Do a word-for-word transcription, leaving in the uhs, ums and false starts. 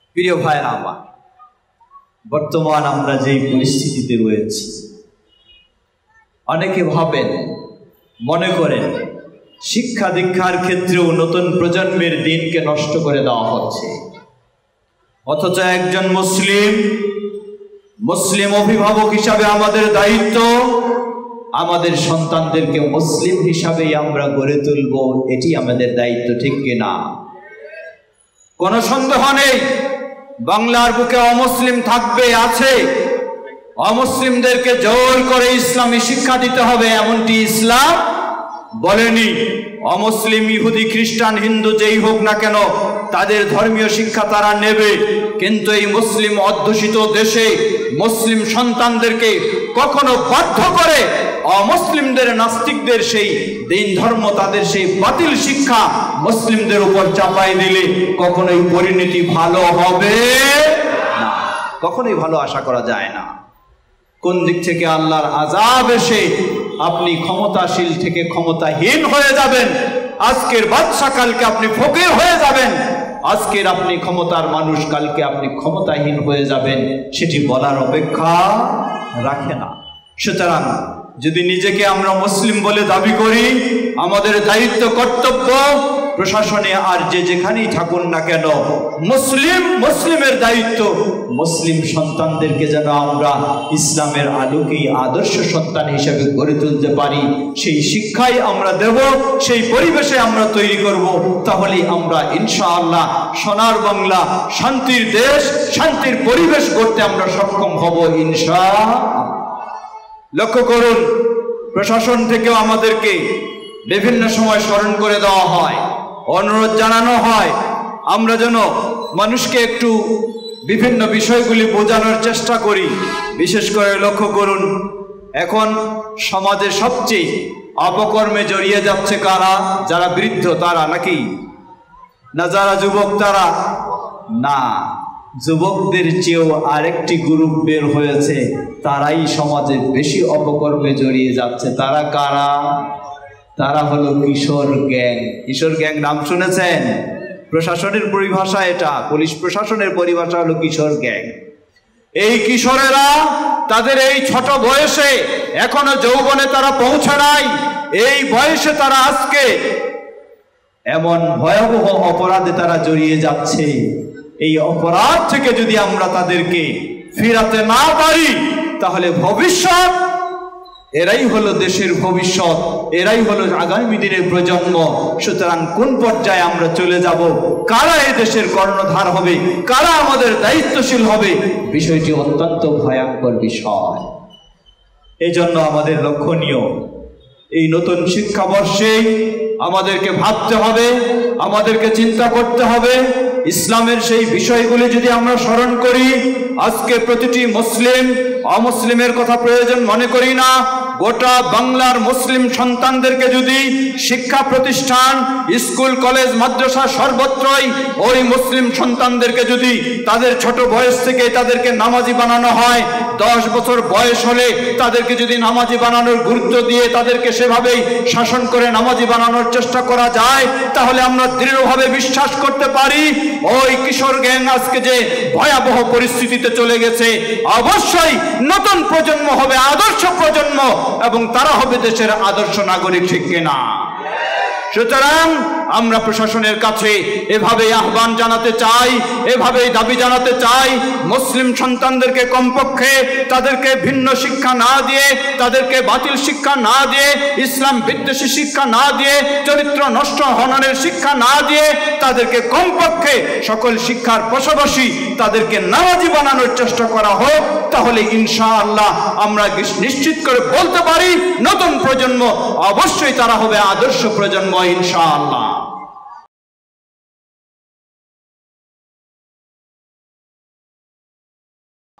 প্রিয় ভাইরা আমার, বর্তমান আমরা যেই পরিস্থিতিতে রয়েছি, অনেকে ভাবেন, মনে করেন শিক্ষা দীক্ষার ক্ষেত্রেও নতুন প্রজন্মের দিনকে নষ্ট করে দেওয়া হচ্ছে। অথচ একজন মুসলিম মুসলিম অভিভাবক হিসাবে আমাদের দায়িত্ব আমাদের সন্তানদেরকে মুসলিম হিসাবেই আমরা গড়ে তুলব, এটি আমাদের দায়িত্ব, ঠিক কিনা? কোনো সন্দেহ নেই, বাংলার বুকে অমুসলিম থাকবে, আছে। অমুসলিমদেরকে জোর করে ইসলামী শিক্ষা দিতে হবে এমনটি ইসলাম বলেনি। অমুসলিম, ইহুদি, খ্রিস্টান, হিন্দু যেই হোক না কেন, তাদের ধর্মীয় শিক্ষা তারা নেবে, কিন্তু এই মুসলিম অধ্যুষিত দেশে মুসলিম সন্তানদেরকে কখনো বাধ্য করে অমুসলিমদের, নাস্তিকদের সেই দিন ধর্ম, তাদের সেই বাতিল শিক্ষা মুসলিমদের উপর চাপাই দিলে কখনোই পরিণতি ভালো হবে না, কখনোই ভালো আশা করা যায় না। কোন দিক থেকে আল্লাহর আযাব এসে আপনি ক্ষমতাশীল থেকে ক্ষমতাহীন হয়ে যাবেন, আজকের বাদশা কালকে আপনি ফকির হয়ে যাবেন, আজকের আপনি ক্ষমতার মানুষ কালকে আপনি ক্ষমতাহীন হয়ে যাবেন, সেটি বলার অপেক্ষা রাখে না। সুতরাং যদি নিজেকে আমরা মুসলিম বলে দাবি করি, আমাদের দায়িত্ব, কর্তব্য প্রশাসনে আর যে যেখানেই থাকুন না কেন, মুসলিম মুসলিমের দায়িত্ব মুসলিম সন্তানদেরকে যেন আমরা ইসলামের আলোকেই আদর্শ সন্তান হিসেবে গড়ে তুলতে পারি, সেই শিক্ষাই আমরা দেব, সেই পরিবেশে আমরা তৈরি করব। তাহলেই আমরা ইনশাআল্লাহ সোনার বাংলা, শান্তির দেশ, শান্তির পরিবেশ গড়তে আমরা সক্ষম হব ইনশাআল্লাহ। লক্ষ্য করুন, প্রশাসন থেকেও আমাদেরকে বিভিন্ন সময় স্মরণ করে দেওয়া হয়, অনুরোধ জানানো হয় আমরা যেন মানুষকে একটু বিভিন্ন বিষয়গুলি বোঝানোর চেষ্টা করি। বিশেষ করে লক্ষ্য করুন, এখন সমাজে সবচেয়ে অপকর্মে জড়িয়ে যাচ্ছে কারা? যারা বৃদ্ধ তারা নাকি না যারা যুবক তারা? না, যুবকদের চেয়েও আরেকটি গ্রুপ বের হয়েছে, তারাই সমাজে বেশি অপকর্মে জড়িয়ে যাচ্ছে। তারা কারা? তারা হলো কিশোর গ্যাং। কিশোর গ্যাং নাম শুনেছেন? প্রশাসনের পরিভাষা এটা, পুলিশ প্রশাসনের পরিভাষা হলো কিশোর গ্যাং। এই কিশোরেরা তাদের এই ছোট বয়সে, এখনো যৌবনে তারা পৌঁছে নাই, এই বয়সে তারা আজকে এমন ভয়াবহ অপরাধে তারা জড়িয়ে যাচ্ছে। এই অপরাধ থেকে যদি আমরা তাদেরকে ফিরাতে না পারি, তাহলে ভবিষ্যৎ, এরাই হলো দেশের ভবিষ্যৎ, এরাই হলো আগামী দিনের প্রজন্ম। সুতরাং কোন পর্যায়ে আমরা চলে যাব, কারা এই দেশের কর্ণধার হবে, কারা আমাদের দায়িত্বশীল হবে, বিষয়টি অত্যন্ত ভয়ঙ্কর বিষয়। এই জন্য আমাদের লক্ষণীয়, এই নতুন শিক্ষাবর্ষে আমাদেরকে ভাবতে হবে, আমাদেরকে চিন্তা করতে হবে। ইসলামের সেই বিষয়গুলি যদি আমরা স্মরণ করি, আজকে প্রতিটি মুসলিম অমুসলিমের কথা প্রয়োজন মনে করি না, গোটা বাংলার মুসলিম সন্তানদেরকে যদি শিক্ষা প্রতিষ্ঠান, স্কুল, কলেজ, মাদ্রাসা সর্বত্রই ওই মুসলিম সন্তানদেরকে যদি তাদের ছোট বয়স থেকে তাদেরকে নামাজি বানানো হয়, দশ বছর বয়স হলে তাদেরকে যদি নামাজি বানানোর গুরুত্ব দিয়ে তাদেরকে সেভাবেই শাসন করে নামাজি বানানোর চেষ্টা করা যায়, তাহলে আমরা দৃঢ়ভাবে বিশ্বাস করতে পারি ওই কিশোর গ্যাং আজকে যে ভয়াবহ পরিস্থিতিতে চলে গেছে, অবশ্যই নতুন প্রজন্ম হবে আদর্শ প্রজন্ম, এবং তারা হবে দেশের আদর্শ নাগরিক, ঠিক কিনা? সুতরাং আমরা প্রশাসনের কাছে এভাবেই আহ্বান জানাতে চাই, এভাবেই দাবি জানাতে চাই, মুসলিম সন্তানদেরকে কমপক্ষে তাদেরকে ভিন্ন শিক্ষা না দিয়ে, তাদেরকে বাতিল শিক্ষা না দিয়ে, ইসলাম বিদ্বেষী শিক্ষা না দিয়ে, চরিত্র নষ্ট হননের শিক্ষা না দিয়ে, তাদেরকে কমপক্ষে সকল শিক্ষার পাশাপাশি তাদেরকে নামাজি বানানোর চেষ্টা করা হোক। তাহলে ইনশাআল্লাহ আমরা নিশ্চিত করে বলতে পারি, নতুন প্রজন্ম অবশ্যই তারা হবে আদর্শ প্রজন্ম ইনশাআল্লাহ।